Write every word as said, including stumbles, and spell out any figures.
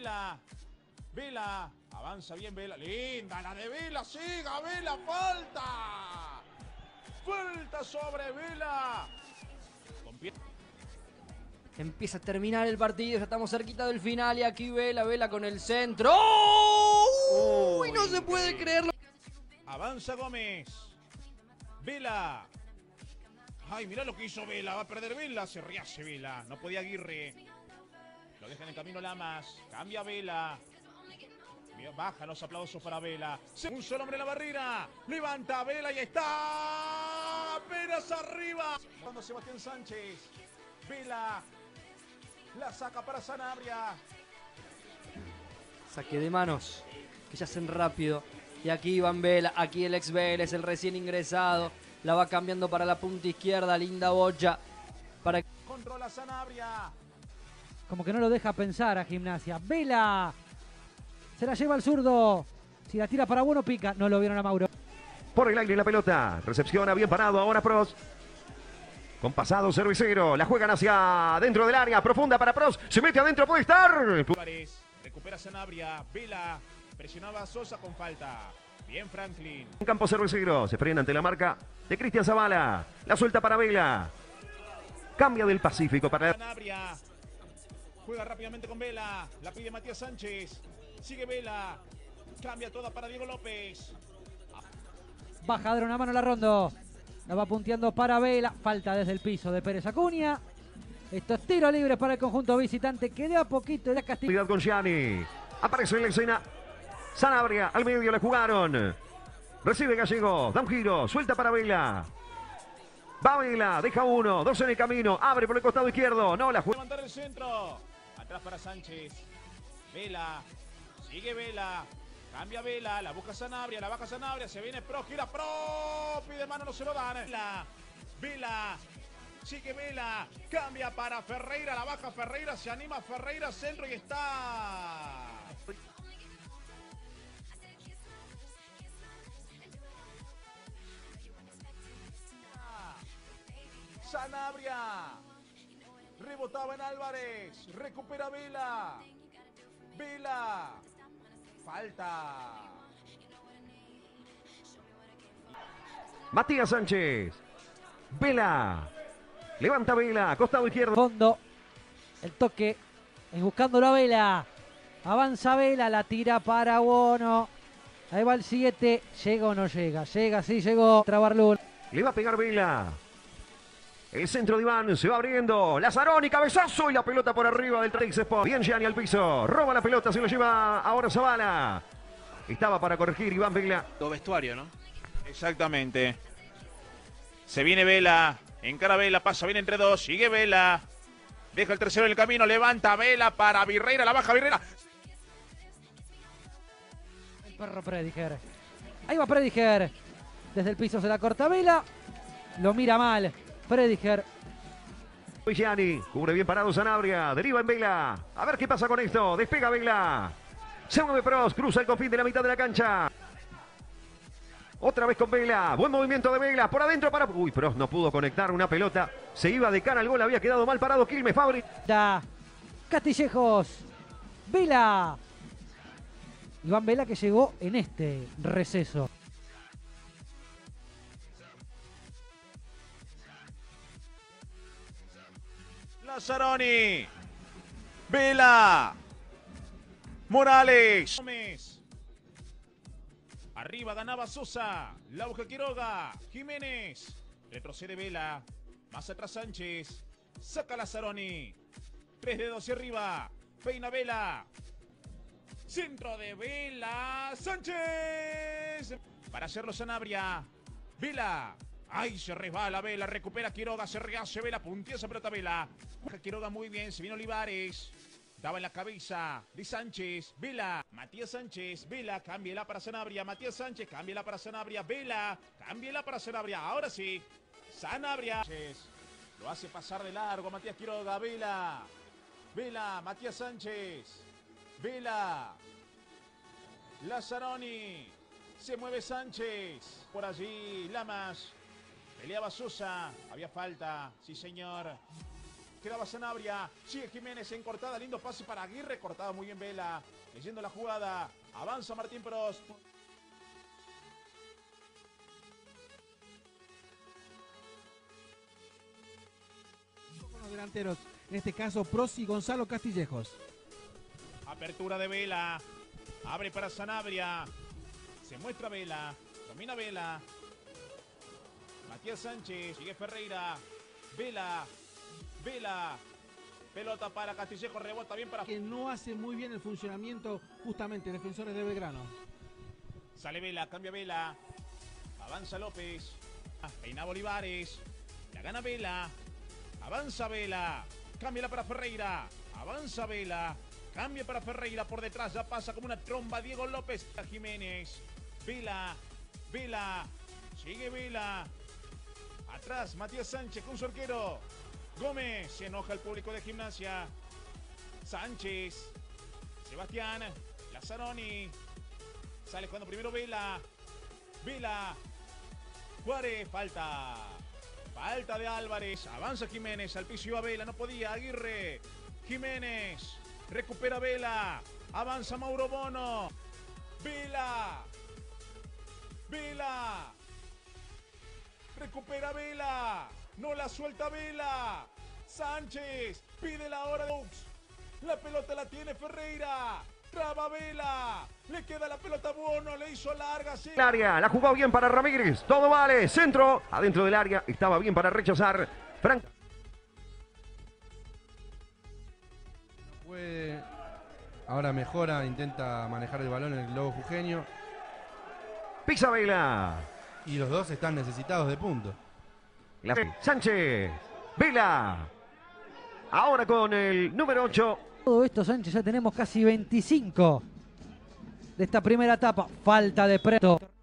Vela. Vela. Avanza bien Vela. Linda la de Vela. Siga Vela. Falta. Falta sobre Vela. Con pie. Empieza a terminar el partido, ya estamos cerquita del final y aquí Vela, Vela con el centro. ¡Oh! ¡Uy! No se puede creerlo. Avanza Gómez. Vela. Ay, mirá lo que hizo Vela. Va a perder Vela. Se rehace Vela. No podía Aguirre. Lo deja en el camino Lamas. Cambia Vela. Baja los aplausos para Vela. Un solo hombre en la barrera. Levanta Vela y está. Apenas arriba. Cuando Sebastián Sánchez. Vela. La saca para Sanabria. Saque de manos, que ya hacen rápido. Y aquí Iván Vela, aquí el ex Vélez, el recién ingresado. La va cambiando para la punta izquierda, linda bocha. Para... Controla Sanabria. Como que no lo deja pensar a Gimnasia. Vela. Se la lleva al zurdo. Si la tira para bueno, pica. No lo vieron a Mauro. Por el aire la pelota. Recepciona bien parado ahora Pros. Con pasado cervecero, la juegan hacia dentro del área, profunda para Pros, se mete adentro, puede estar. Recupera Sanabria, Vela, presionaba a Sosa con falta. Bien Franklin. En campo cervecero, se frena ante la marca de Cristian Zavala, la suelta para Vela. Cambia del Pacífico para... Sanabria, juega rápidamente con Vela, la pide Matías Sánchez, sigue Vela, cambia toda para Diego López. Baja de una mano la Rondo. La va punteando para Vela. Falta desde el piso de Pérez Acuña. Esto es tiro libre para el conjunto visitante. Que de a poquito ya castiga. Con Gianni. Aparece en la escena. Sanabria. Al medio le jugaron. Recibe Gallego. Da un giro. Suelta para Vela. Va Vela. Deja uno. Dos en el camino. Abre por el costado izquierdo. No la juega. Levantar el centro. Atrás para Sánchez. Vela. Sigue Vela. Cambia Vela, la busca Sanabria, la baja Sanabria, se viene Pro, gira Pro, pide mano, no se lo dan. Vela, Vela, sigue Vela, cambia para Ferreira, la baja Ferreira, se anima Ferreira, centro y está. Sanabria, rebotaba en Álvarez, recupera Vela, Vela. Falta. Matías Sánchez. Vela. Levanta Vela. Costado izquierdo. Fondo. El toque. Es buscándolo a Vela. Avanza Vela. La tira para Bono. Ahí va el siete. ¿Llega o no llega? Llega, sí, llegó. Trabarlún. Le va a pegar Vela. El centro de Iván se va abriendo. Lazzaroni, cabezazo y la pelota por arriba del Trax Sport. Bien Gianni al piso. Roba la pelota, se lo lleva ahora Zavala. Estaba para corregir Iván Vela. Dos vestuarios, ¿no? Exactamente. Se viene Vela. Encara Vela, pasa bien entre dos. Sigue Vela. Deja el tercero en el camino. Levanta Vela para Virreira. La baja Virreira. El perro Prediger. Ahí va Prediger. Desde el piso se la corta Vela. Lo mira mal. Prediger. Gianni, cubre bien parado Sanabria, deriva en Vela. A ver qué pasa con esto. Despega Vela. Se mueve Pros, cruza el confín de la mitad de la cancha. Otra vez con Vela. Buen movimiento de Vela. Por adentro para... Uy, Pros no pudo conectar una pelota. Se iba de cara al gol. Había quedado mal parado Quilmes Fabri. Da. Castillejos. Vela. Iván Vela que llegó en este receso. Lazzaroni. Vela. Morales. Gómez. Arriba ganaba Sosa. Lauja Quiroga. Jiménez. Retrocede Vela. Más atrás Sánchez. Saca Lazzaroni. Tres dedos hacia arriba. Peina Vela. Centro de Vela. Sánchez. Para hacerlo Sanabria. Vela. Ay, se resbala Vela, recupera Quiroga, se rehace Vela, puntea esa pelota Vela. Juega Quiroga muy bien, se viene Olivares. Daba en la cabeza de Sánchez, Vela, Matías Sánchez, Vela, cámbiela para Sanabria, Matías Sánchez, cámbiela para Sanabria, Vela, cámbiela para Sanabria, ahora sí. Sanabria. Lo hace pasar de largo Matías Quiroga, Vela. Vela, Matías Sánchez, Vela. Lazzaroni. Se mueve Sánchez. Por allí, Lamas. Peleaba Sosa, había falta, sí señor. Quedaba Sanabria. Sigue Jiménez en cortada. Lindo pase para Aguirre. Cortada muy bien Vela. Leyendo la jugada. Avanza Martín Prost. Con los delanteros. En este caso, Prost y Gonzalo Castillejos. Apertura de Vela. Abre para Sanabria. Se muestra Vela. Domina Vela. Matías Sánchez. Sigue Ferreira. Vela. Vela. Pelota para Castillejo. Rebota bien para... Que no hace muy bien el funcionamiento justamente Defensores de Belgrano. Sale Vela. Cambia Vela. Avanza López. Peina Olivares. La gana Vela. Avanza Vela. Cámbiala para Ferreira. Avanza Vela. Cambia para Ferreira por detrás. Ya pasa como una tromba Diego López. Jiménez. Vela. Vela. Sigue Vela. Atrás Matías Sánchez con su arquero. Gómez. Se enoja el público de Gimnasia. Sánchez. Sebastián. Lazzaroni. Sale jugando primero Vela. Vela. Juárez. Falta. Falta de Álvarez. Avanza Jiménez. Al piso iba Vela. No podía. Aguirre. Jiménez. Recupera Vela. Avanza Mauro Bono. Vela. Vela. Recupera Vela. No la suelta Vela. Sánchez. Pide la hora de Oaks. La pelota la tiene Ferreira. Traba Vela. Le queda la pelota a Bono. Le hizo larga. Sí. El área. La jugó bien para Ramírez. Todo vale. Centro. Adentro del área. Estaba bien para rechazar. Frank. Puede. Ahora mejora, intenta manejar el balón en el globo jujeño. Pisa Vela. Y los dos están necesitados de puntos. La... Sánchez. Vela. Ahora con el número ocho. Todo esto, Sánchez, ya tenemos casi veinticinco de esta primera etapa. Falta de Preto.